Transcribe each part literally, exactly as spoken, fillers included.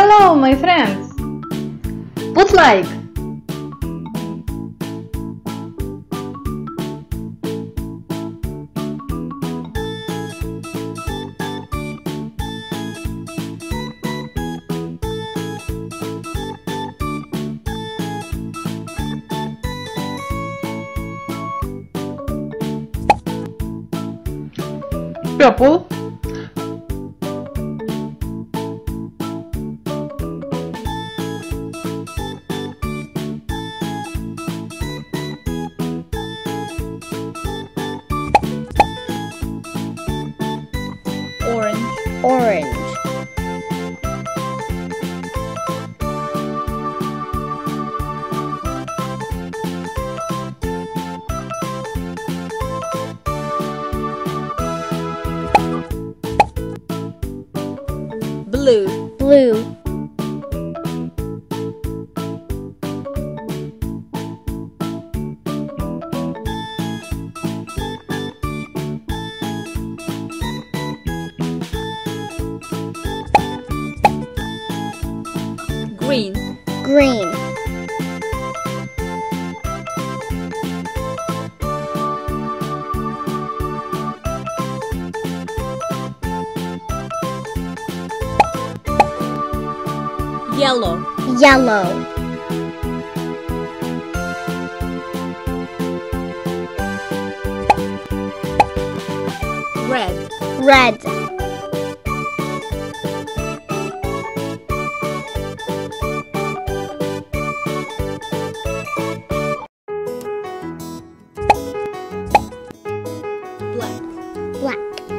Hello, my friends! Put like! Purple, orange, orange, blue, blue, green, green, yellow, yellow, red, red, black, black,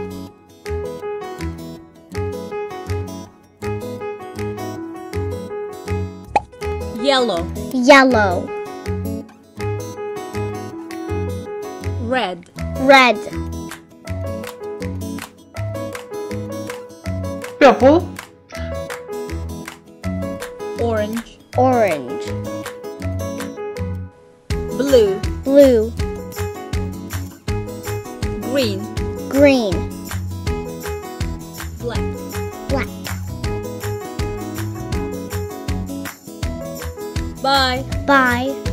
yellow, yellow, red, red, purple, orange, orange, blue, blue, green, green, black. black. Bye. Bye.